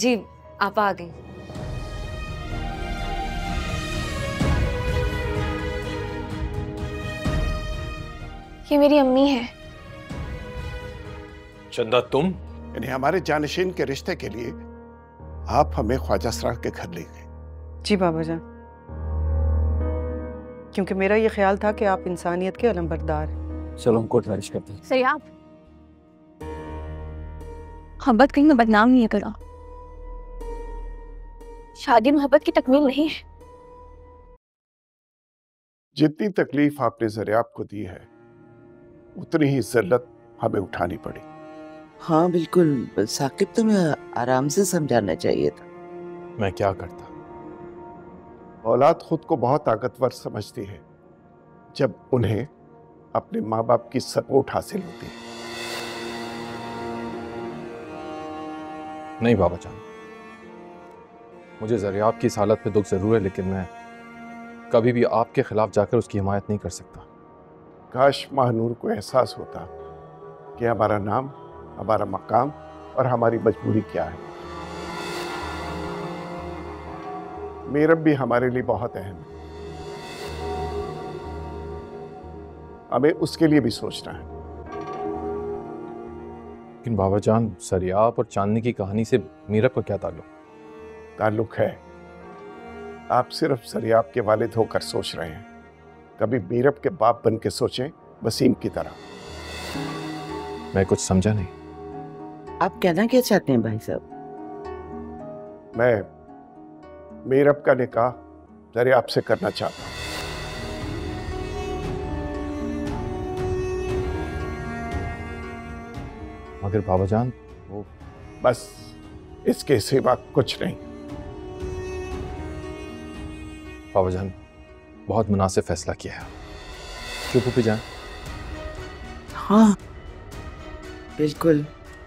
जी आपा आ गई। ये मेरी अम्मी है। चंदा तुम? यानी हमारे जानशीन के रिश्ते के लिए आप हमें ख्वाजा सराह के घर ले गए? जी बाबा जान, क्योंकि मेरा ये ख्याल था कि आप इंसानियत के अलंबरदार हैं। चलो हम कोर्ट मैरिज करते हैं। सर आप मोहब्बत कहीं मैं बदनाम नहीं करा। शादी मोहब्बत की तकमील नहीं है। जितनी तकलीफ आपने ज़रियाब को दी है उतनी ही जिल्लत हमें उठानी पड़ी। हाँ बिल्कुल साकिब, तुम्हें आराम से समझाना चाहिए था। मैं क्या करता? औलाद खुद को बहुत ताकतवर समझती है जब उन्हें अपने माँ बाप की सपोर्ट हासिल होती है। नहीं बाबा जान, मुझे ज़रियाब की इस हालत पे दुख जरूर है, लेकिन मैं कभी भी आपके खिलाफ जाकर उसकी हिमायत नहीं कर सकता। काश महानूर को एहसास होता कि हमारा नाम, हमारा मकाम और हमारी मजबूरी क्या है। मीरब भी हमारे लिए बहुत अहम है, हमें उसके लिए भी सोचना है। लेकिन बाबा जान, ज़रियाब और चांदनी की कहानी से मीरब का क्या ताल्लुक? ताल्लुक है। आप सिर्फ ज़रियाब के वालिद होकर सोच रहे हैं, कभी मीरब के बाप बन के सोचें, वसीम की तरह। मैं कुछ समझा नहीं। आप कहना क्या चाहते हैं भाई साहब? मैं मीरब का निकाह ज़रियाब से करना चाहता हूँ। मगर बाबा जान वो... बस इसके सिवा कुछ नहीं। बाबा जान बहुत मुनासिब फैसला किया है। क्यों फूफी जान? हाँ बिल्कुल,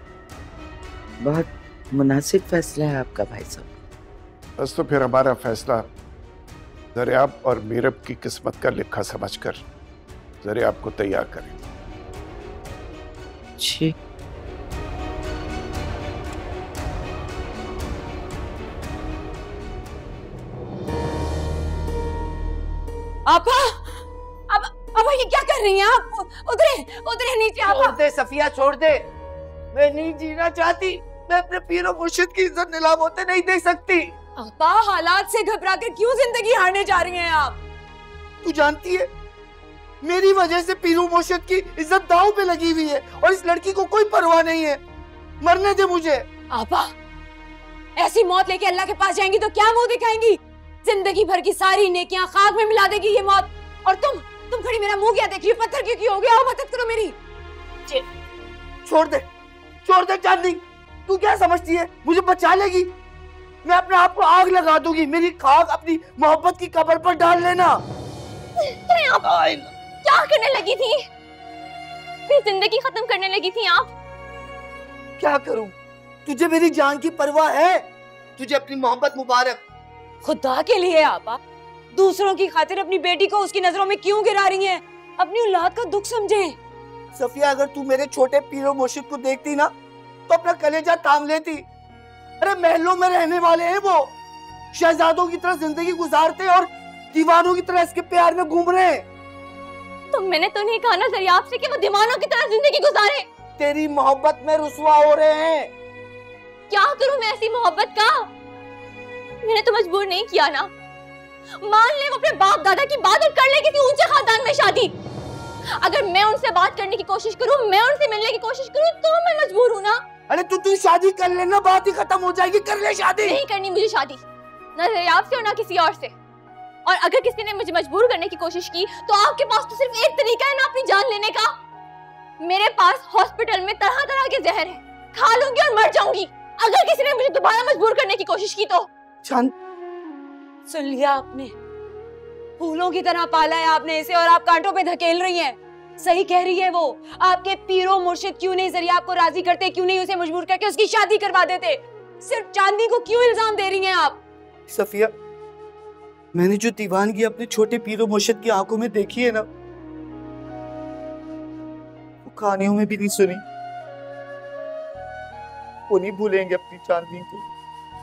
बहुत मुनासिब फैसला है आपका भाई साहब। बस तो फिर हमारा फैसला ज़रियाब और मीरब की किस्मत का लिखा समझकर ज़रियाब को तैयार करें। जी आपा, अब ये क्या कर रही हैं आप? उतरे उतरे नीचे। आपा छोड़ दे सफिया, छोड़ दे। मैं नहीं जीना चाहती। मैं अपने पीर और मुर्शिद की इज्जत नीलाम होते नहीं देख सकती। आपा, हालात से घबरा कर क्यों जिंदगी हारने जा रही हैं आप? तू जानती है मेरी वजह से पीर और मुर्शिद की इज्जत दांव पे लगी हुई है और इस लड़की को कोई परवाह नहीं है। मरने दे मुझे। आपा, ऐसी मौत लेके अल्लाह के पास जाएंगी तो क्या मुंह दिखाएंगी? जिंदगी भर की सारी नेकियां खाक में मिला देगी ये मौत। और तुम खड़ी मेरा मुंह क्या देख रही हो? पत्थर क्यों हो गया? आओ मदद करो मेरी। छोड़ दे चांदनी। तू क्या समझती है मुझे बचा लेगी? मैं अपने आप को आग लगा दूंगी। मेरी खाक अपनी मोहब्बत की कब्र पर डाल लेना। क्या करने लगी थी? फिर जिंदगी खत्म करने लगी थी आप? क्या करूं? तुझे मेरी जान की परवाह है? तुझे अपनी मोहब्बत मुबारक। खुदा के लिए आपा, दूसरों की खातिर अपनी बेटी को उसकी नजरों में क्यों गिरा रही हैं? अपनी औलाद का दुख समझें। सफिया, अगर तू मेरे छोटे पीरो मुर्शिद को देखती ना तो अपना कलेजा थाम लेती। अरे महलों में रहने वाले हैं वो, शहजादों की तरह जिंदगी गुजारते और दीवानों की तरह इसके प्यार में घूम रहे हैं। तो मैंने तो नहीं कहा ना ज़रियाब से कि वो दीवानों की तरह जिंदगी गुजारे। तेरी मोहब्बत में रुसवा हो रहे हैं। क्या करूं मैं ऐसी मोहब्बत का? मैंने तो मजबूर नहीं किया ना। मान ले वो अपने बाप दादा की बात और कर ले किसी ऊंचे खानदान में शादी। अगर मैं उनसे बात करने की कोशिश करूं, मैं उनसे मिलने की कोशिश करूं, तो मैं मजबूर हूं ना। अरे तू शादी कर लेना, बात ही खत्म हो जाएगी। कर ले शादी। नहीं करनी मुझे शादी, ना ज़रियाब से और ना किसी और से। और अगर किसी ने मुझे मजबूर करने की कोशिश की तो आपके पास तो सिर्फ एक तरीका है ना अपनी जान लेने का। मेरे पास हॉस्पिटल में तरह तरह के जहर है, खा लूंगी और मर जाऊंगी अगर किसी ने मुझे दोबारा मजबूर करने की कोशिश की तो। चांद, सुन लिया आपने? फूलों की तरह पाला है आपने इसे और आप कांटों पे धकेल रही हैं। सही कह रही है वो। आपके पीरो मुर्शिद क्यों नहीं ज़रियाब को राजी करते? क्यों नहीं उसे मजबूर करके उसकी शादी करवा देते? सिर्फ चांदनी को क्यों इल्जाम दे रही हैं आप? सफिया, मैंने जो दीवानगी अपने छोटे पीरो मुर्शिद की आंखों में देखी है ना, वो कहानियों में भी नहीं सुनी। वो नहीं भूलेंगे अपनी चांदनी को।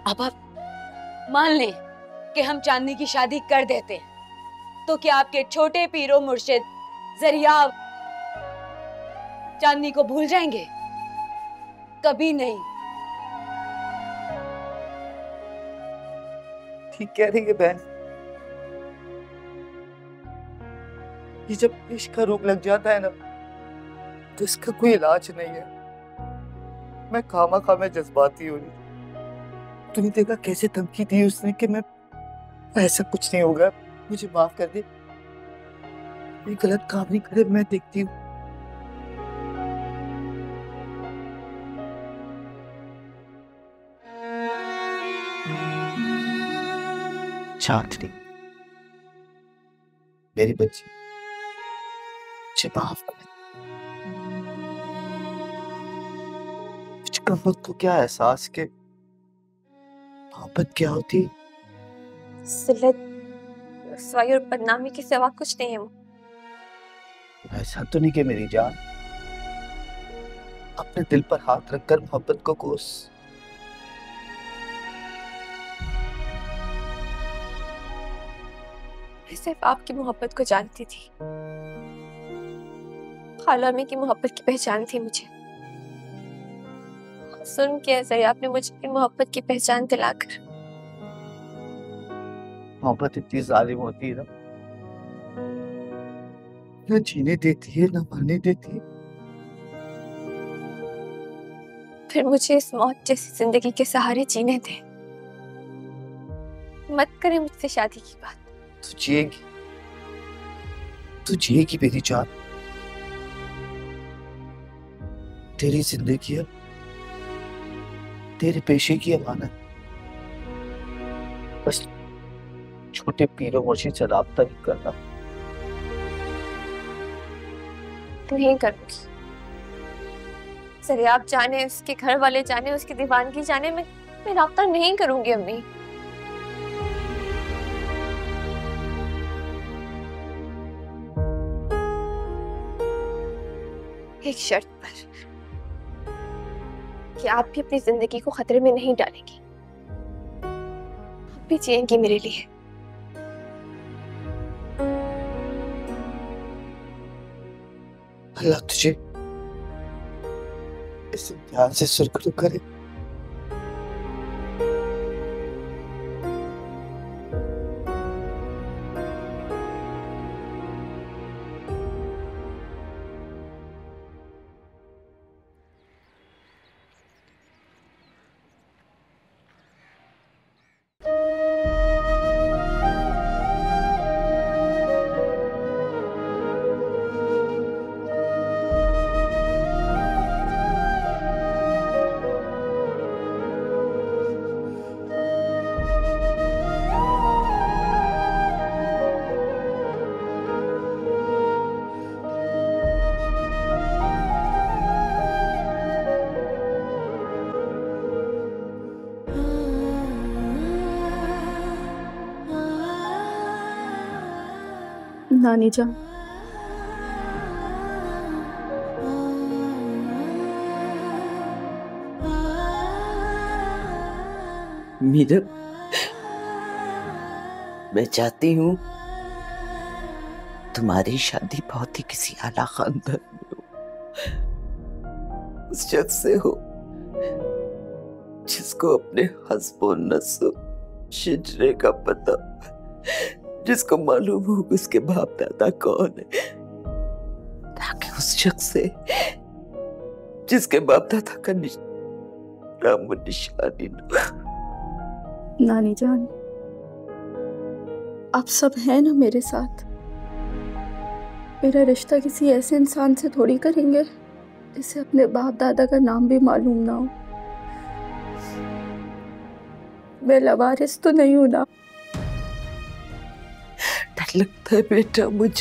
अब आप मान लें कि हम चांदनी की शादी कर देते, तो क्या आपके छोटे पीरो मुर्शिद जरिया चांदनी को भूल जाएंगे? कभी नहीं। ठीक कह रही है बहन। ये जब इश्क का रोग लग जाता है ना, तो इसका कोई इलाज नहीं है। मैं खामा मैं जज्बाती हो रही। तुमने देखा कैसे धमकी दी उसने कि मैं ऐसा कुछ नहीं होगा, मुझे माफ कर दे, ये गलत काम नहीं करे, मैं देखती हूँ। चांदनी मेरी बच्ची, मुझे माफ कर। कम वक्त तो क्या एहसास के मोहब्बत क्या होती? जिल्लत, रसवाई और बदनामी के सिवा कुछ नहीं है वो। ऐसा तो नहीं कि मेरी जान, अपने दिल पर हाथ रखकर मोहब्बत को कोस। मैं सिर्फ आपकी मोहब्बत को जानती थी, खाला अम्मी की मोहब्बत की पहचान थी मुझे। सुन के ऐसा आपने मुझे अपनी मोहब्बत की पहचान दिलाकर। मोहब्बत इतनी जालिम होती है ना, न जीने देती है न मरने देती है। फिर मुझे इस मौत जैसी जिंदगी के सहारे जीने दे। मत करें मुझसे शादी की बात। तू जिएगी मेरी जान। तेरी जिंदगी है तेरे पेशे की अमानत। बस छोटे पीरो मुर्शिद से राब्ता नहीं करना। नहीं करूंगी। जरिया आप जाने, उसके घर वाले जाने, उसकी दीवानगी जाने, मैं राब्ता नहीं करूंगी अम्मी। एक शर्त पर, कि आप भी अपनी जिंदगी को खतरे में नहीं डालेंगी। आप भी जिएंगी मेरे लिए। अल्लाह तुझे इस इम्तिहान से सुरखरू करे। नानी जान, मीरब, मैं चाहती हूँ तुम्हारी शादी बहुत ही किसी आला खानदान में हो, उस शख्स से हो जिसको अपने हस्बो नस्ब शिजरे का पता, जिसको मालूम हो उसके बाप दादा कौन है, ताकि उस शख्स से जिसके बाप दादा का नाम निशानी न। नानी जान, आप सब हैं ना मेरे साथ। मेरा रिश्ता किसी ऐसे इंसान से थोड़ी करेंगे जिसे अपने बाप दादा का नाम भी मालूम ना हो। मैं लवारिस तो नहीं हूं ना। डर लगता है बेटा मुझे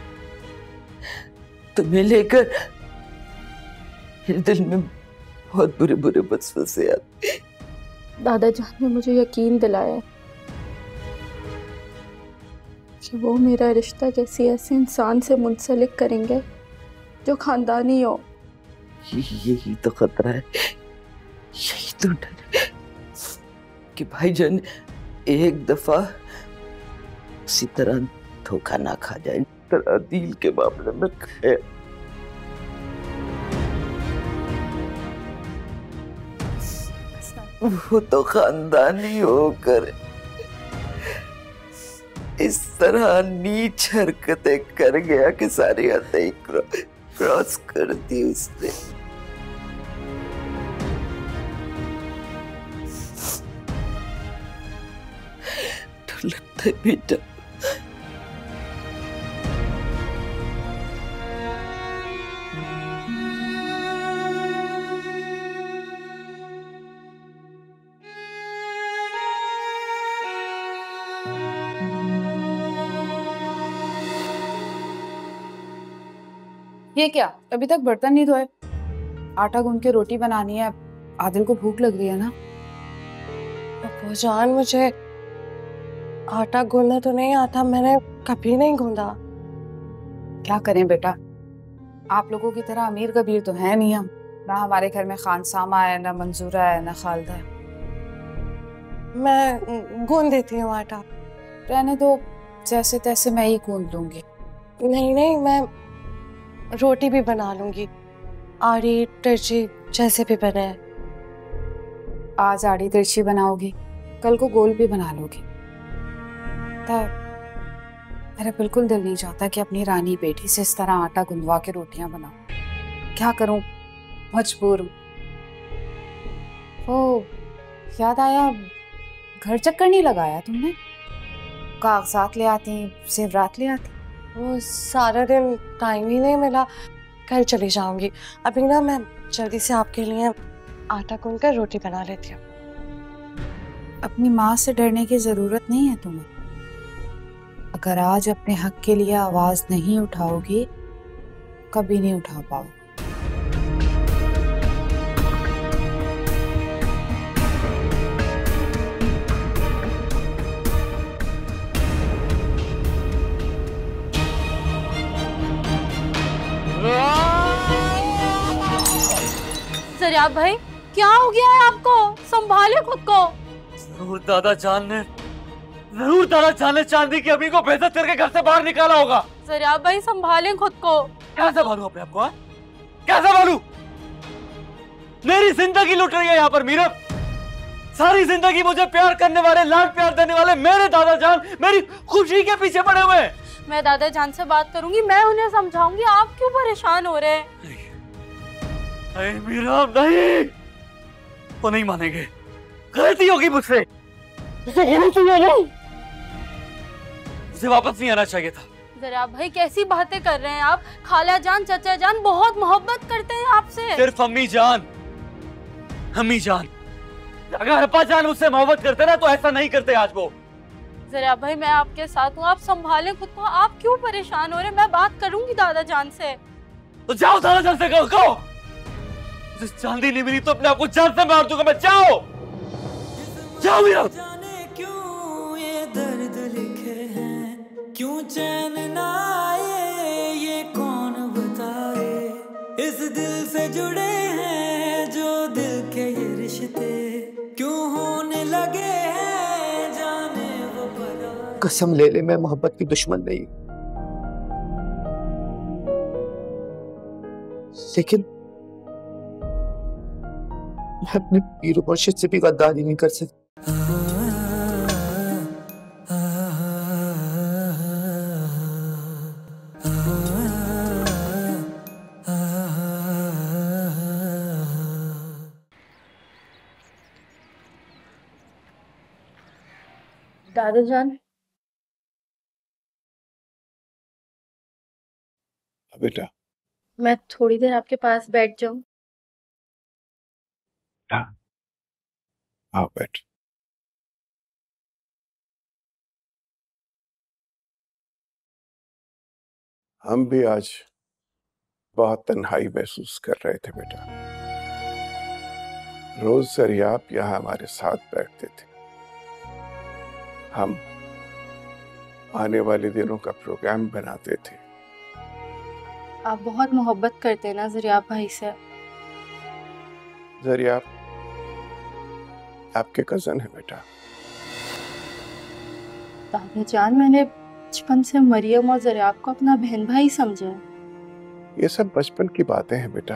तुम्हें लेकर, मेरे दिल में बहुत बुरे बुरे वसवसे आते। दादा जान ने मुझे यकीन दिलाया कि वो मेरा रिश्ता किसी ऐसे इंसान से मुंसलिक करेंगे जो खानदानी हो। यही तो खतरा है, यही तो डर है कि भाईजान एक दफा उसी तरह धोखा ना खा जाए तरह दिल के मामले में है। वो तो खानदानी होकर इस तरह नीच हरकतें कर गया कि सारी हदें क्रॉस कर दी उसने। तो लगता है बेटा ये क्या, अभी तक बर्तन नहीं धोए? आटा गूंद के रोटी बनानी है, आदिल को भूख लग रही है ना। जान, मुझे आटा गूंदना तो नहीं आता, मैंने कभी नहीं गूंदा। क्या करें बेटा, आप लोगों की तरह अमीर कबीर तो है नहीं हम। ना हमारे घर में खानसामा है, ना मंजूरा है, ना खालदा है। मैं गूंद देती हूँ आटा। रहने दो, जैसे तैसे मैं ही गूंद लूंगी। नहीं नहीं, मैं रोटी भी बना लूंगी, आड़ी तिरछी जैसे भी बने। आज आड़ी तिरछी बनाओगी, कल को गोल भी बना लोगी। मेरा बिल्कुल दिल नहीं चाहता कि अपनी रानी बेटी से इस तरह आटा गुंदवा के रोटियां बनाऊं। क्या करूं, मजबूर हूं। ओ, याद आया, घर चक्कर नहीं लगाया तुमने? कागजात ले आती, जेवरात ले आती। वो सारा दिन टाइम ही नहीं मिला, कल चली जाऊंगी। अभी ना मैं जल्दी से आपके लिए आटा गूंद कर रोटी बना लेती हूँ। अपनी माँ से डरने की जरूरत नहीं है तुम्हें। अगर आज अपने हक के लिए आवाज नहीं उठाओगी, कभी नहीं उठा पाओगे। जरियाब भाई, क्या हो गया है आपको? संभाले खुद को। जरूर दादा जान ने चांदी की अम्मी को बेइज्जत करके घर से बाहर निकाला होगा। जरियाब भाई, संभालें खुद को। क्या संभालूं अपने आप को? क्या संभालूं? मेरी जिंदगी लुट रही है यहाँ पर मीरब। सारी जिंदगी मुझे प्यार करने वाले, लाड प्यार देने वाले मेरे दादा जान मेरी खुशी के पीछे पड़े हुए हैं। मैं दादा जान से बात करूंगी, मैं उन्हें समझाऊंगी। आप क्यों परेशान हो रहे हैं? नहीं मीरब, नहीं, वो नहीं मानेंगे। गलती होगी मुझसे, उसे वापस नहीं आना चाहिए था। जरा भाई, कैसी बातें कर रहे हैं आप? खाला जान, चचा जान बहुत मोहब्बत करते हैं आपसे। सिर्फ अम्मी जान। अगर अब्बा जान मुझसे मोहब्बत करते ना तो ऐसा नहीं करते आज वो। जरा भाई, मैं आपके साथ हूँ, आप संभालें खुद को। आप क्यों परेशान हो रहे हैं? मैं बात करूंगी दादा जान से। तो जाओ दादा जान से कहो। मुझे चांदी नहीं मिली तो अपने आप को जान से मार दूंगा मैं। जाओ मेरा। क्यों ये दर्द लिखे हैं, क्यों चैन ना आए, ये कौन बताए। इस दिल से जुड़े हैं जो दिल के ये रिश्ते, क्यों होने लगे हैं जाने वो पराए। कसम ले ले, मैं मोहब्बत की दुश्मन नहीं, लेकिन मैं अपने पीर मुर्शिद से भी गद्दारी नहीं कर सकती। दादा जान, बेटा, मैं थोड़ी देर आपके पास बैठ जाऊं? आओ बैठ। हम भी आज बहुत तन्हाई महसूस कर रहे थे बेटा। रोज सरियाब यहाँ हमारे साथ बैठते थे, हम आने वाले दिनों का प्रोग्राम बनाते थे। आप बहुत मोहब्बत करते हैं ना जरियाब भाई से? जरियाब आपके कजन है बेटा। दादा जान, मैंने बचपन से मरियम और ज़रियाब को अपना बहन भाई समझा है। ये सब बचपन की बातें हैं बेटा।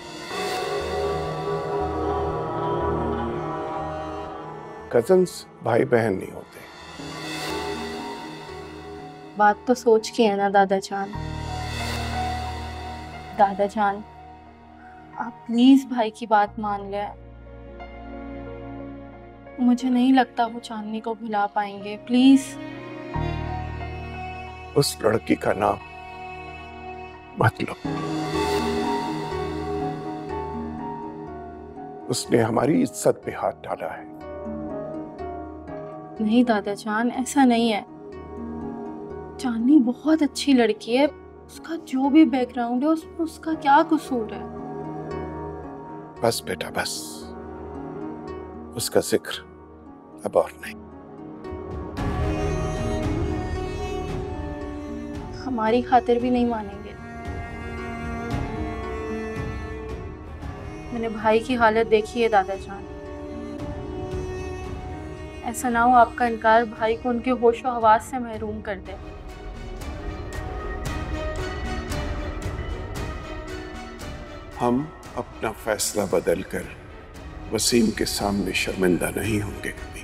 कजन्स भाई बहन नहीं होते। बात तो सोच के है ना दादा जान। दादा जान, आप प्लीज भाई की बात मान लें। मुझे नहीं लगता वो चांदनी को भुला पाएंगे। प्लीज। उस लड़की का नाम मत लो। उसने हमारी इज्जत पे हाथ डाला है। नहीं दादा जान, ऐसा नहीं है। चांदनी बहुत अच्छी लड़की है। उसका जो भी बैकग्राउंड है उसमें उसका क्या कसूर है। बस बेटा बस, उसका जिक्र अब और नहीं। हमारी खातिर भी नहीं मानेंगे। मैंने भाई की हालत देखी है दादा जान। ऐसा ना हो आपका इनकार भाई को उनके होशो हवास से महरूम कर दे। हम अपना फैसला बदलकर वसीम के सामने शर्मिंदा नहीं होंगे कभी।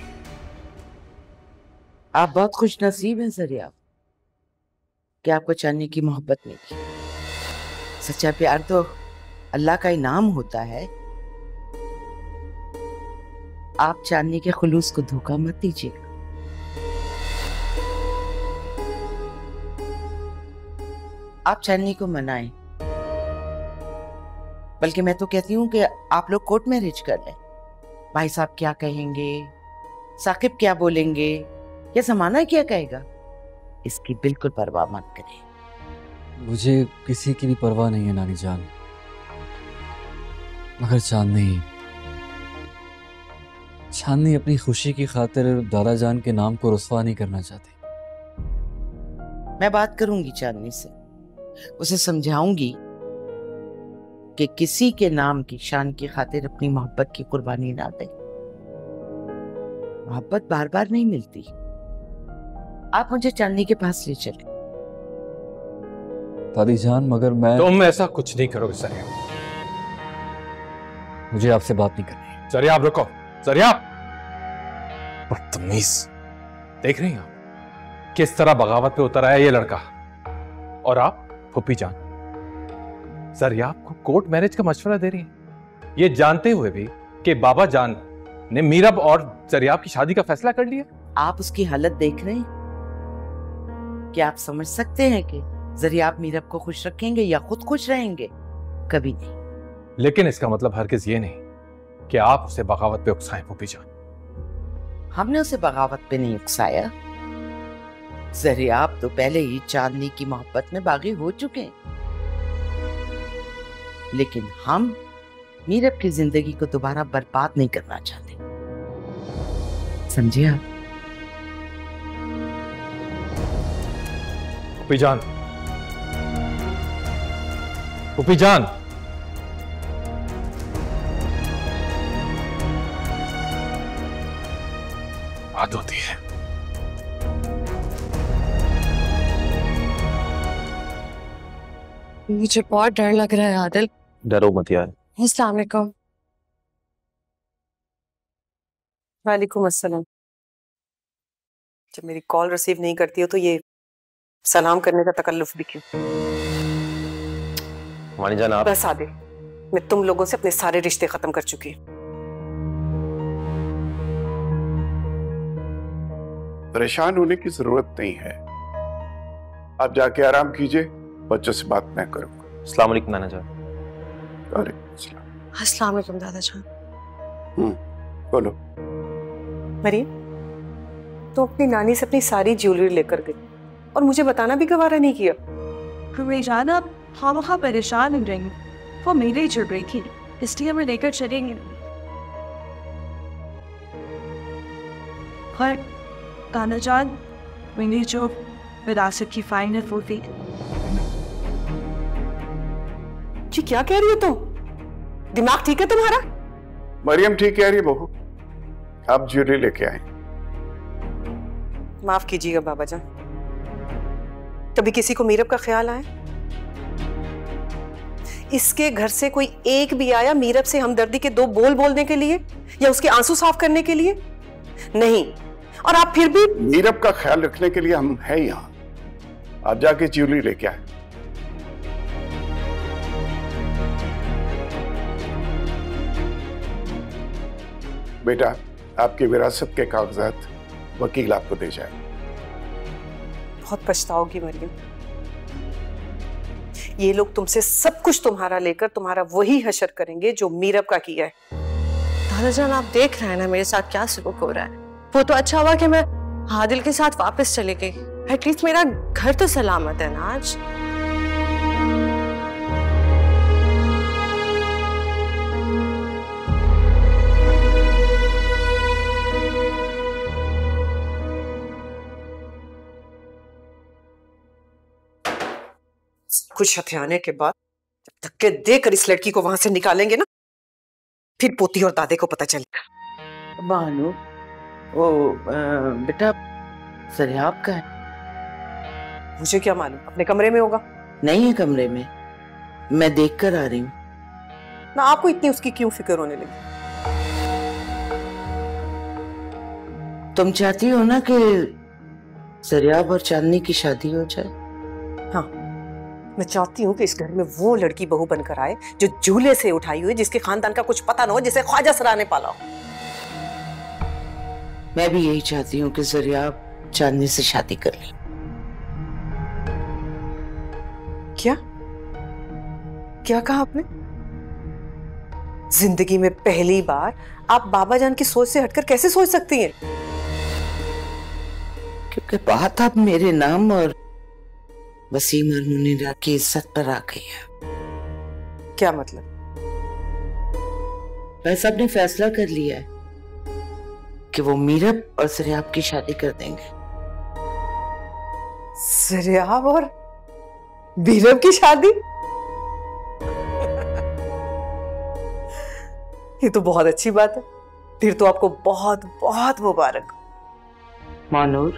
आप बहुत खुश नसीब हैं ज़रिया कि आपको चांदनी की मोहब्बत मिली। सच्चा प्यार तो अल्लाह का इनाम होता है। आप चांदनी के खुलूस को धोखा मत दीजिए। आप चांदनी को मनाएं, बल्कि मैं तो कहती हूँ कि आप लोग कोर्ट मैरिज कर लें। भाई साहब क्या कहेंगे, साकिब क्या बोलेंगे, या ज़माना क्या कहेगा, इसकी बिल्कुल परवाह मत करें। मुझे किसी की भी परवाह नहीं है नानी जान, मगर चांदनी अपनी खुशी की खातिर दादा जान के नाम को रुस्वा नहीं करना चाहती। मैं बात करूंगी चांदनी से, उसे समझाऊंगी कि किसी के नाम की शान की खातिर अपनी मोहब्बत की कुर्बानी ना दे। मोहब्बत बार बार नहीं मिलती। आप मुझे चांदनी के पास ले चले। दादी जान, मगर मैं तुम ऐसा कुछ नहीं करोगे ज़रिया। मुझे आपसे बात नहीं करनी। ज़रिया आप रुको। ज़रिया, बदतमीज। देख रही हैं आप किस तरह बगावत पे उतर आया ये लड़का। और आप फूफी जान ज़रिया को कोर्ट मैरिज का मशवरा दे रही हैं, ये जानते हुए भी कि बाबा जान ने मीरब और ज़रिया की शादी का फैसला कर लिया। आप उसकी हालत देख रहे हैं? क्या आप समझ सकते हैं कि ज़रिया मीरब को खुश रखेंगे या खुद खुश रहेंगे? कभी नहीं। लेकिन इसका मतलब हरगिज ये नहीं कि आप उसे बगावत पे उकसाएं फूफी जान। हमने उसे बगावत पे नहीं उकसाया। ज़रिया तो पहले ही चांदनी की मोहब्बत में बागी हो चुके हैं। लेकिन हम मीरब की जिंदगी को दोबारा बर्बाद नहीं करना चाहते, समझे आप? फूफी जान, फूफी जान, बात होती है। मुझे बहुत डर लग रहा है आदिल। डरो मत यार। अस्सलाम वालेकुम। वालेकुम अस्सलाम। जब मेरी कॉल रिसीव नहीं करती हो तो ये सलाम करने का तकल्लुफ भी क्यों? वानी जान आप। बस आदिल, मैं तुम लोगों से अपने सारे रिश्ते खत्म कर चुकी हूँ। परेशान होने की जरूरत नहीं है। आप जाके आराम कीजिए, बच्चों से बात मैं करूंगा। अस्सलाम वालेकुम नाना जान। वालेकुम सलाम। अस्सलाम वालेकुम दादा जान। बोलो। मरियम, तो अपनी नानी से अपनी सारी ज्वेलरी लेकर गई और मुझे बताना भी गवारा नहीं किया। रुमेजान, आप खामखा परेशान हो रही हैं। वो मेरे ही चिढ़ रही थी, इसलिए हमें लेकर चलेंगे। खैर नाना जान, मैंने जो विरासत की फाइल है वो दी। जी क्या कह रही हो तुम? दिमाग ठीक है तुम्हारा? मरियम ठीक कह रही है बहू। आप ज्वेलरी लेके आए। माफ कीजिएगा बाबा जान, कभी किसी को मीरब का ख्याल आया? इसके घर से कोई एक भी आया मीरब से हमदर्दी के दो बोल बोलने के लिए या उसके आंसू साफ करने के लिए? नहीं। और आप फिर भी मीरब का ख्याल रखने के लिए हम हैं यहाँ। आप जाके ज्वेलरी लेके आए। बेटा, आपकी विरासत के कागजात वकील आपको दे जाए। बहुत पछताओगी मरियम, ये लोग तुमसे सब कुछ तुम्हारा लेकर तुम्हारा वही हशर करेंगे जो मीरब का किया है। दादाजान, आप देख रहे हैं ना मेरे साथ क्या सलूक हो रहा है। वो तो अच्छा हुआ कि मैं हादिल के साथ वापस चली गई, एटलीस्ट मेरा घर तो सलामत है ना आज। कुछ हथियाने के बाद जब धक्के देकर इस लड़की को वहां से निकालेंगे ना, फिर पोती और दादे को पता चलेगा। बानू, वो बेटा सरियाब का है। मुझे क्या मालूम, अपने कमरे में होगा। नहीं है कमरे में, मैं देख कर आ रही हूँ ना। आपको इतनी उसकी क्यों फिक्र होने लगी? तुम चाहती हो ना कि सरियाब और चांदनी की शादी हो जाए? हाँ, मैं चाहती हूँ कि इस घर में वो लड़की बहू बनकर आए जो झूले से उठाई हुई, जिसके खानदान का कुछ पता ना हो, जिसे ख्वाजा सरा ने पाला हो। मैं भी यही चाहती हूँ कि सरियाब चांदनी से शादी कर ले। क्या क्या कहा आपने? जिंदगी में पहली बार आप बाबा जान की सोच से हटकर कैसे सोच सकती हैं? क्योंकि बात अब मेरे नाम और वसीम और मुनीरा की इज्जत पर आ गई है। क्या मतलब? भाई साहब ने फैसला कर लिया है कि वो मीरब और सरियाब की शादी कर देंगे। सरियाब और मीरब की शादी? ये तो बहुत अच्छी बात है। फिर तो आपको बहुत बहुत मुबारक। मानूर,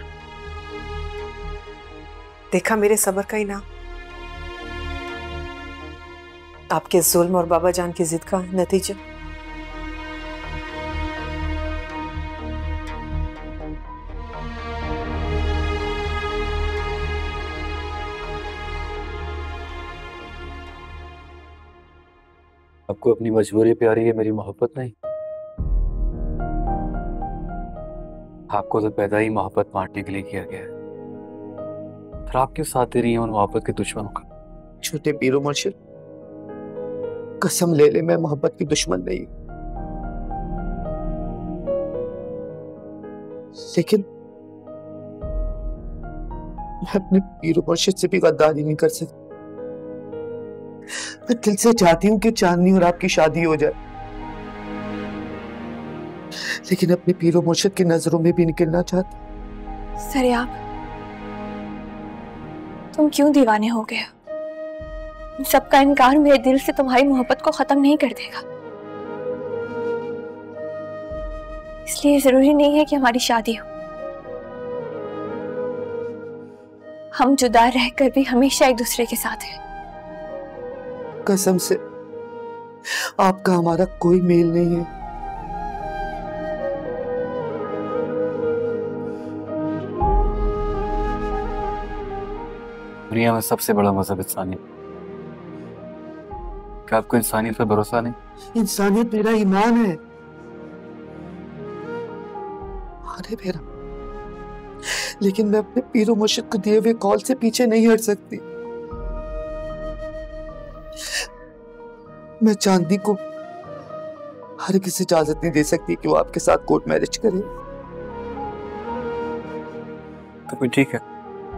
देखा मेरे सब्र का इनाम, आपके जुल्म और बाबा जान की जिद का नतीजा। आपको अपनी मजबूरी प्यारी है, मेरी मोहब्बत नहीं। आपको तो पैदा ही मोहब्बत बांटने के लिए किया गया है, फिर आप क्यों साथ दे रही हैं उन मोहब्बत के दुश्मनों का? छोटे पीरो मुर्शिद, कसम ले ले, मैं मोहब्बत की दुश्मन नहीं। लेकिन मैं अपने पीरो मुर्शिद से भी गद्दारी नहीं कर सकती। मैं दिल से चाहती हूँ कि चांदनी और आपकी शादी हो जाए, लेकिन अपने पीरो मुर्शिद की नजरों में भी निकलना चाहती। सरियाब, तुम क्यों दीवाने हो गए? सबका इनकार मेरे दिल से तुम्हारी मोहब्बत को खत्म नहीं कर देगा। इसलिए जरूरी नहीं है कि हमारी शादी हो। हम जुदा रहकर भी हमेशा एक दूसरे के साथ हैं। कसम से आपका हमारा कोई मेल नहीं है। दुनिया में सबसे बड़ा मजहब इंसानियत। क्या आपको इंसानियत पर भरोसा नहीं? इंसानियत मेरा ईमान है। अरे मेरा, लेकिन मैं अपने पीरो मुर्शिद को दिए हुए कॉल से पीछे नहीं हट सकती। मैं चांदनी को हर किसी इजाजत नहीं दे सकती कि वो आपके साथ कोर्ट मैरिज करे। तो फिर ठीक है,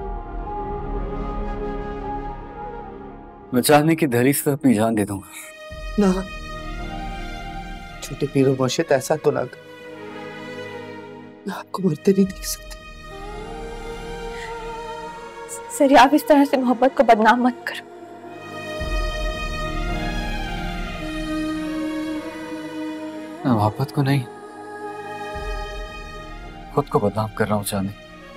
मैं चांदनी की दहलीज से अपनी जान दे दूंगा। ना छोटे पीरो मुर्शिद, ऐसा तो ना, मैं आपको मरते नहीं देख सकती। सरियाब, इस तरह से मोहब्बत को बदनाम मत करो। मोहब्बत को नहीं, खुद को बदनाम कर रहा हूँ चांदनी।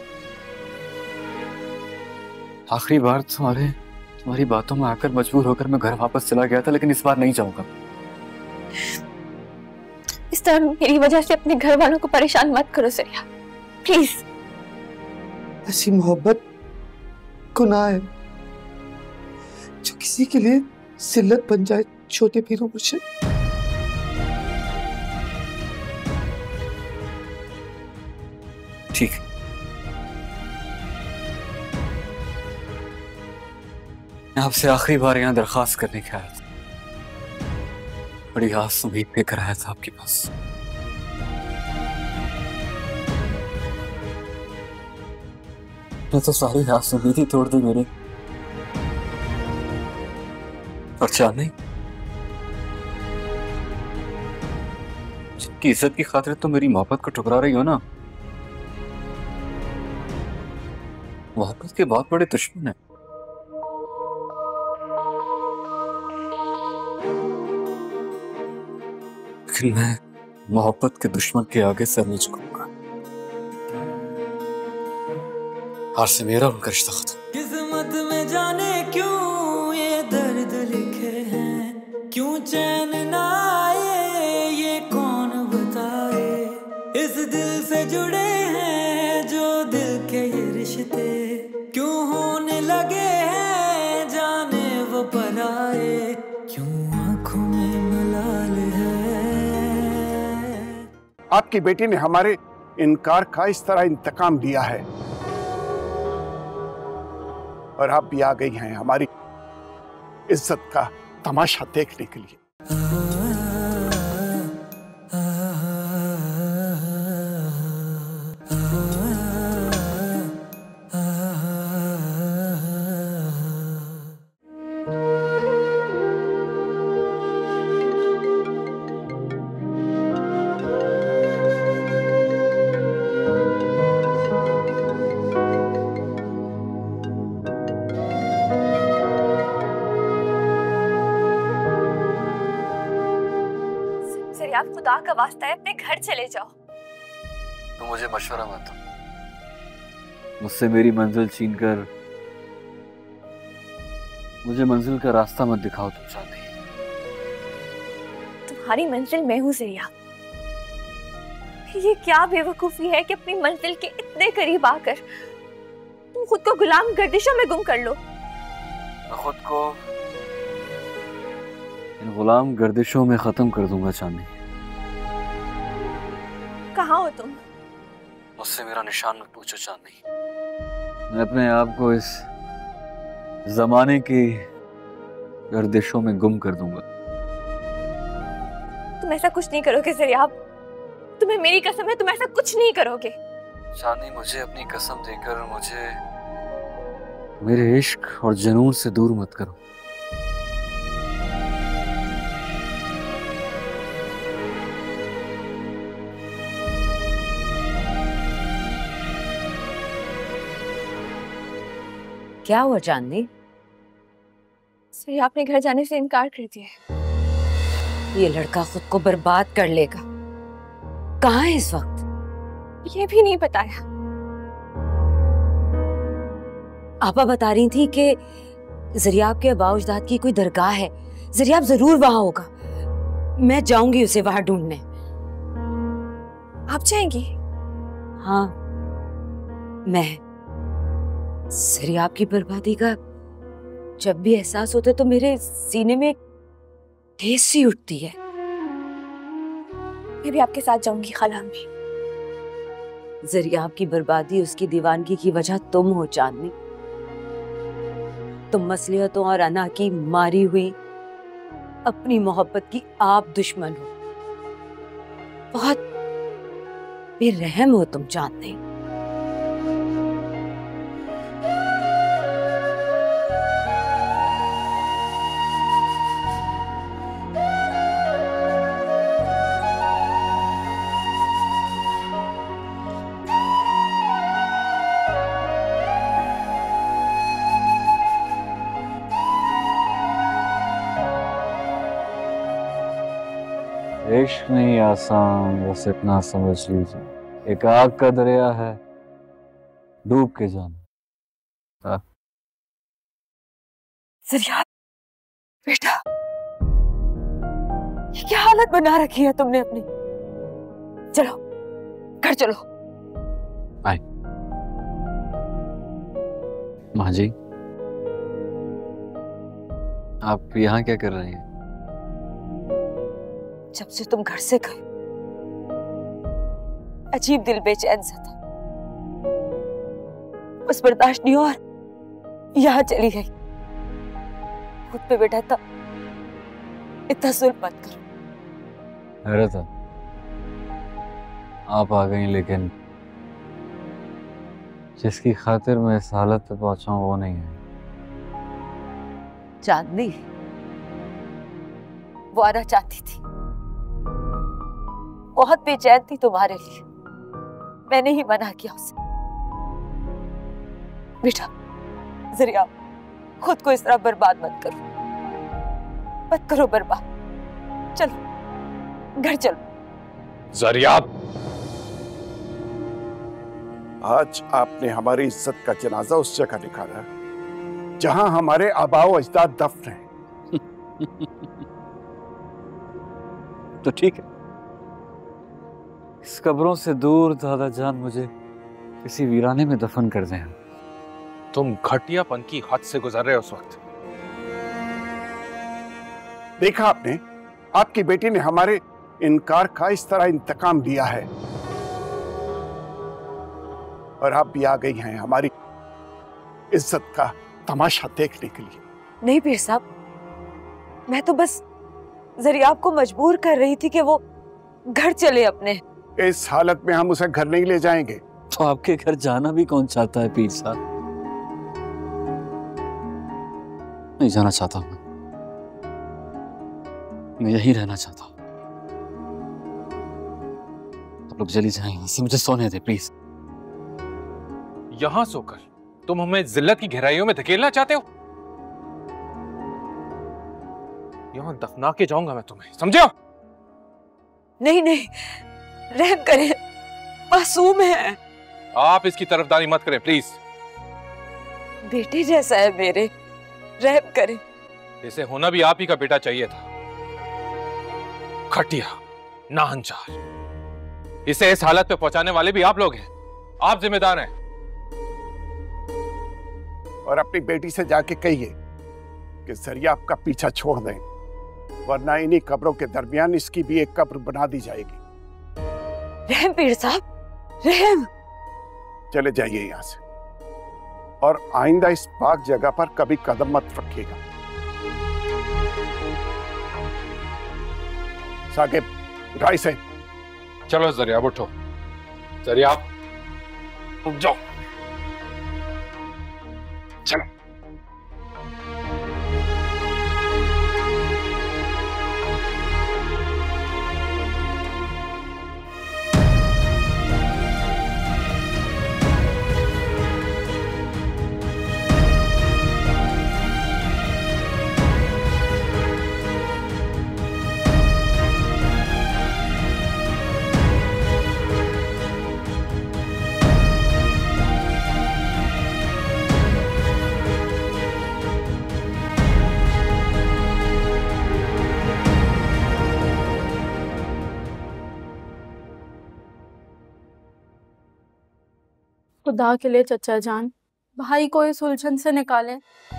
आखिरी बार तुम्हारी बातों में आकर मजबूर होकर मैं घर वापस चला गया था, लेकिन इस बार नहीं जाऊंगा। इस तरह मेरी वजह से अपने घर वालों को परेशान मत करो जरिया, प्लीज। ऐसी मोहब्बत गुनाह है जो किसी के लिए जिल्लत बन जाए। छोटे पीरो मुर्शिद, ठीक है, मैं आपसे आखिरी बार यहाँ दरखास्त करने के आया था। बड़ी आस उम्मीद लेकर आया था आपके पास। मैं तो सारी आस उम्मीद ही तोड़ दी मेरी। और चांदनी, जिनकी इज्जत की खातिर तो मेरी मोहब्बत को ठुकरा रही हो ना, मोहब्बत के बहुत बड़े दुश्मन है। लेकिन मैं मोहब्बत के दुश्मन के आगे सर नहीं झुकाऊंगा। आज से मेरा उनका रिश्ता खत्म। किस्मत में जाने क्यों ये दर्द लिखे हैं, क्यों चैन ना आए ये कौन बताए। इस दिल से जुड़े हैं जो दिल के ये रिश्ते, क्यों होने लगे हैं जाने वो पराए। क्यों आंखों में मलाल है। आपकी बेटी ने हमारे इनकार का इस तरह इंतकाम लिया है, और आप भी आ गई हैं हमारी इज्जत का तमाशा देखने के लिए। आप खुदा का वास्ता है अपने घर चले जाओ। तो मुझे मशवरा मत दो, मुझसे मेरी मंजिल छीन कर मुझे मंजिल का रास्ता मत दिखाओ। तुम चाहते तुम्हारी मंजिल मैं हूँ जरिया। ये क्या बेवकूफी है कि अपनी मंजिल के इतने करीब आकर तुम खुद को गुलाम गर्दिशों में गुम कर लो। मैं खुद को इन गुलाम गर्दिशों में खत्म कर दूंगा चांदनी। कहाँ हो तुम? मुझसे मेरा निशान मत पूछो चांदनी। मैं अपने आप को इस जमाने की गर्दिशों में गुम कर दूंगा। तुम ऐसा कुछ नहीं करोगे जरिया। तुम्हें मेरी कसम है, तुम ऐसा कुछ नहीं करोगे। चांदनी, मुझे अपनी कसम देकर मुझे मेरे इश्क और जुनून से दूर मत करो। क्या हुआ चांदनी? सही आपने घर जाने से इनकार कर दिया। ये लड़का खुद को बर्बाद कर लेगा। कहाँ है इस वक्त? ये भी नहीं बताया। आपा बता रही थी कि जरियाब के अबाउजदाद की कोई दरगाह है, जरियाब जरूर वहां होगा। मैं जाऊंगी उसे वहां ढूंढने। आप जाएंगी? हाँ, मैं जरियाब की बर्बादी का जब भी एहसास होता है तो मेरे सीने में ठेस सी उठती है। मैं भी आपके साथ जाऊंगी खाला अम्मी। जरियाब की बर्बादी, उसकी दीवानगी की वजह तुम हो चांदनी। तुम मसलियतों और अना की मारी हुई अपनी मोहब्बत की आप दुश्मन हो। बहुत बेरहम हो तुम चांदनी। इश्क नहीं आसान, बस इतना समझ लीजिए एक आग का दरिया है, डूब के जाना। जरिया बेटा, ये क्या हालत बना रखी है तुमने अपनी? चलो घर चलो। आए माँ जी, आप यहाँ क्या कर रही हैं? जब से तुम घर से गए अजीब दिल बेचैन सा था, बस बर्दाश्त नहीं हुआ और यहाँ चली गई। खुद पे बेटा इतना जुल्म मत करो। अरे था आप आ गई, लेकिन जिसकी खातिर मैं इस हालत पे पहुंचा हूं वो नहीं है। चांदनी वो आना चाहती थी, बहुत बेचैन थी तुम्हारे लिए, मैंने ही मना किया उसे। बेटा जरिया, खुद को इस तरह बर्बाद मत करो बर्बाद। चलो घर चलो। जरिया, आज आपने हमारी इज्जत का जनाजा उस जगह निकाला जहां हमारे आबाओ अजदाद दफन हैं। तो ठीक है, इस कब्रों से दूर दादा जान मुझे किसी वीराने में दफन कर दें। तुम घटियापन की हद से गुजर रहे हो उस वक्त। देखा आपने, आपकी बेटी ने हमारे इनकार का इस तरह इंतकाम लिया है और आप भी आ गई हैं हमारी इज्जत का तमाशा देखने के लिए। नहीं पीर साहब, मैं तो बस जरिया आपको मजबूर कर रही थी कि वो घर चले अपने। इस हालत में हम उसे घर नहीं ले जाएंगे। तो आपके घर जाना भी कौन चाहता है पीर साहब? नहीं जाना चाहता हूं, मैं यहीं रहना चाहता हूं। आप लोग जल्दी जाएंगे, मुझे सोने दे प्लीज। यहां सोकर तुम हमें जिल्लत की गहराइयों में धकेलना चाहते हो? यहां दफना के जाऊंगा मैं तुम्हें, समझे हो? नहीं, रहम करें, मासूम है। आप इसकी तरफदारी मत करें प्लीज। बेटे जैसा है मेरे, रहम करें। इसे होना भी आप ही का बेटा चाहिए था। खटिया, नाहनचार, इसे इस हालत पे पहुंचाने वाले भी आप लोग हैं। आप जिम्मेदार हैं। और अपनी बेटी से जाके कहिए कि जरिया आपका पीछा छोड़ दें, वरना इन्हीं कब्रों के दरमियान इसकी भी एक कब्र बना दी जाएगी। रहम पीर साहब, रहम। चले जाइए यहां से और आइंदा इस पाक जगह पर कभी कदम मत रखिएगा। साकिब, राय से चलो जरिया, उठो। जरिया आप रुक जाओ, चलो। खुदा के लिए चचा जान, भाई को इस उलझन से निकालें।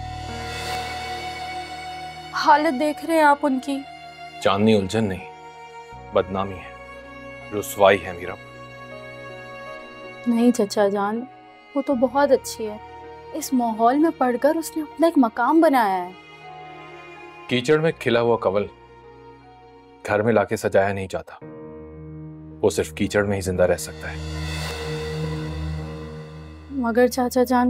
हालत देख रहे हैं आप उनकी। चांदनी उलझन नहीं, बदनामी है, रुसवाई है मीरा। नहीं चचा जान, वो तो बहुत अच्छी है। इस माहौल में पढ़कर उसने अपना एक मकाम बनाया है। कीचड़ में खिला हुआ कवल घर में लाके सजाया नहीं जाता, वो सिर्फ कीचड़ में ही जिंदा रह सकता है। मगर चाचा जान,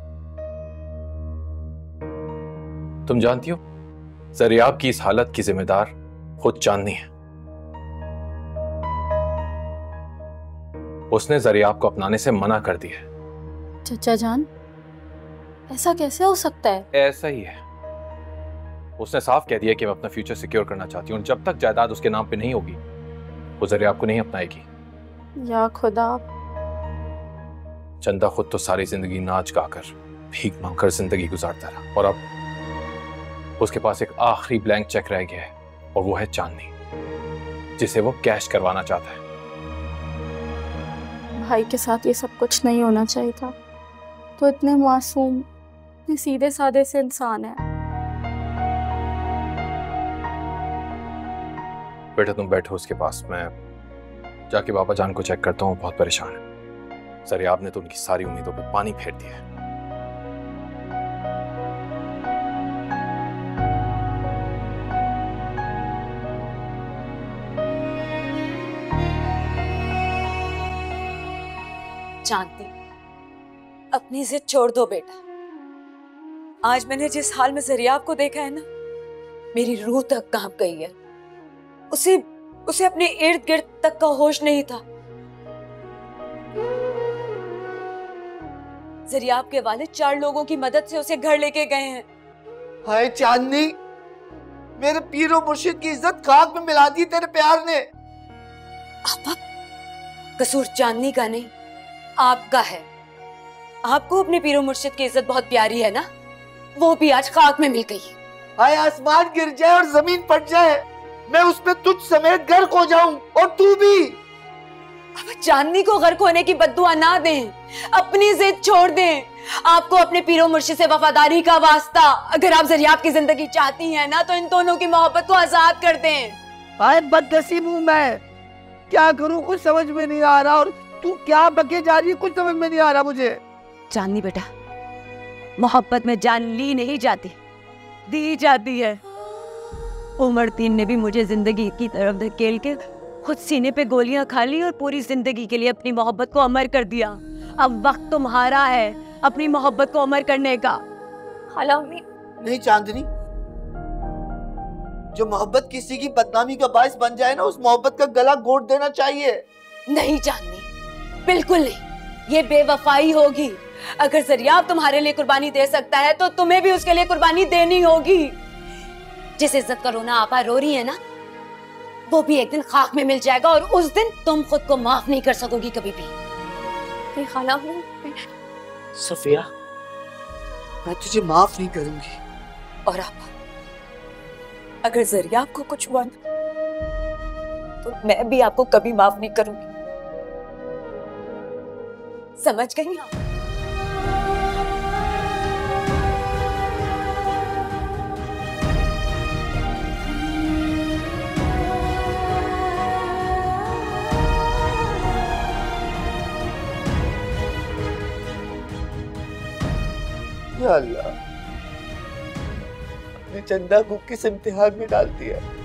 तुम जानती हो जरियाब की इस हालत की जिम्मेदार खुद चांदनी है। उसने जरियाब को अपनाने से मना कर दिया है। चचा जान, ऐसा कैसे हो सकता है? ऐसा ही है। उसने साफ कह दिया कि मैं अपना फ्यूचर सिक्योर करना चाहती हूँ, जब तक जायदाद उसके नाम पे नहीं होगी वो जरियाब को नहीं अपनाएगी। या खुदा। चंदा खुद तो सारी जिंदगी नाच गाकर भीख मांगकर जिंदगी गुजारता रहा और अब उसके पास एक आखिरी ब्लैंक चेक रह गया है और वो है चांदनी, जिसे वो कैश करवाना चाहता है। भाई के साथ ये सब कुछ नहीं होना चाहिए था। तो इतने मासूम, इतने सीधे साधे से इंसान है। बेटा तुम बैठो उसके पास, मैं जाके बाबा जान को चेक करता हूँ, बहुत परेशान है। सरियाब ने तो उनकी सारी उम्मीदों पे पानी फेर दिया है। चांदनी, अपनी जिद छोड़ दो बेटा। आज मैंने जिस हाल में सरियाब को देखा है ना, मेरी रूह तक कांप गई है। उसे अपने इर्द गिर्द तक का होश नहीं था। सरियाब के वालिद 4 लोगों की मदद से उसे घर लेके गए हैं। हाय चांदनी, मेरे पीरो मुर्शिद की इज्जत खाक में मिला दी तेरे प्यार ने। अब कसूर चांदनी का नहीं, आपका है। आपको अपने पीरो मुर्शिद की इज्जत बहुत प्यारी है ना, वो भी आज खाक में मिल गई। हाय आसमान गिर जाए और जमीन फट जाए, मैं उस पे तुझ समेत गर्क हो जाऊं, और तू भी। अब चांदनी को गर्क होने की बद्दुआ ना दें, अपनी जिद छोड़ दें। आपको अपने पीरो मुर्शिद से वफादारी का वास्ता, अगर आप सरियाब की जिंदगी चाहती हैं ना, तो इन दोनों की मोहब्बत को आजाद कर दें। हाय बदनसीब हूं मैं, क्या करूं कुछ समझ में नहीं आ रहा, और तू क्या बके जा रही है कुछ समझ में नहीं आ रहा मुझे। चांदनी बेटा, मोहब्बत में जान ली नहीं जाती, दी जाती है। उमर 3 ने भी मुझे जिंदगी की तरफ धकेल के खुद सीने पे गोलियां खा ली और पूरी जिंदगी के लिए अपनी मोहब्बत को अमर कर दिया। अब वक्त तुम्हारा है अपनी मोहब्बत को अमर करने का। खाला अम्मी। नहीं चांदनी, जो मोहब्बत किसी की बदनामी का बायस बन जाए ना, उस मोहब्बत का गला घोट देना चाहिए। नहीं चांदनी, बिल्कुल नहीं, ये बेवफाई होगी। अगर सरियाब तुम्हारे लिए कुर्बानी दे सकता है तो तुम्हें भी उसके लिए कुर्बानी देनी होगी। जिस इज्जत का रोना आपा रो रही है ना, वो भी एक दिन खाक में मिल जाएगा, और उस दिन तुम खुद को माफ नहीं कर सकोगी कभी भी। खाला सफिया, मैं तुझे माफ नहीं करूंगी। और आपा, अगर सरियाब को कुछ हुआ ना, तो मैं भी आपको कभी माफ नहीं करूंगी। समझ गई आप? या अल्लाह, अपने चंदा को किस इम्तिहान में डाल दिया।